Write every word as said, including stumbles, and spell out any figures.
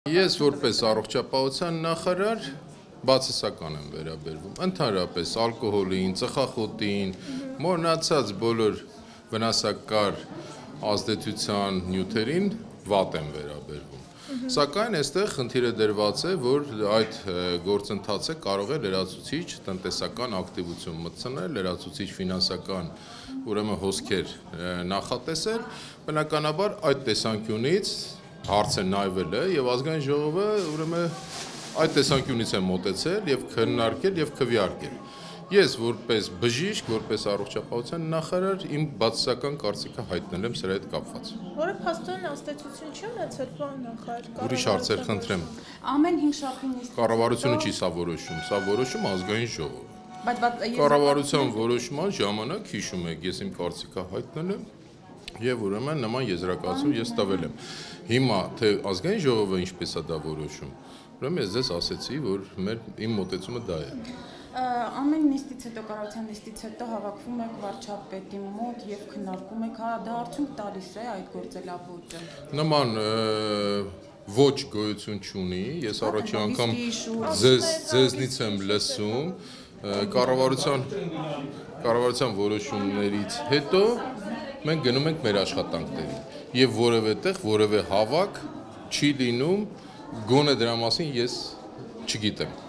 Ես որպես առողջապահության նախարար բացասական եմ վերաբերվում, ընդհանրապես ալկոհոլին, ծխախոտին, մոռնացած բոլոր վնասակար ազդեցության նյութերին վատ եմ վերաբերվում։ Սակայն այստեղ խնդիրը դրված է, որ այդ գործընթացը կարող է լրացուցիչ տնտեսական ակտիվություն մտցնել, լրացուցիչ ֆինանսական ուրեմն հոսքեր նախատեսել, բնականաբար այդ տեսանկյունից հարցը նայվել է եւ ազգային ժողովը ուրեմն այդ տեսանկյունից է մոտեցել եւ քննարկել եւ քվեարկել։ Ես որպես բժիշկ, որպես առողջապահության նախարար իմ բացասական կարծիքը հայտնել եմ սրա հետ կապված։ Որը փաստորեն ազդեցություն չի ունեցել, պարոն նախարար։ Ուրիշ հարցեր խնդրեմ։ Ամեն հինգ շաբթի նիստը Կառավարությունը չի սա որոշում, սա որոշում ազգային ժողովը։ Կառավարության որոշման ժամանակ հիշում եք, ես իմ կարծիքը հայտնել եմ եւ ուրեմն նման եզրակացում ես տվել եմ։ Հիմա թե ազգային ժողովը ինչպես է դա որոշում, ուրեմն ես ձեզ ասեցի, որ մեր իմ մոտեցումը դա է։ Ամեն նիստից հետո, կառավարության նիստից հետո հավաքվում եք վարչապետի մոտ եւ քննարկում եք, հա դա արդյունք տալիս է այդ գործելավոճը։ Նման ոչ գոյություն չունի, ես առաջի անգամ ձեզ ձեզնից եմ լսում, կառավարության կառավարության որոշումներից հետո մենք գնում ենք մեր աշխատանքներին եւ որևէ տեղ որևէ հավաք չի լինում, գոնե դրա մասին ես չգիտեմ։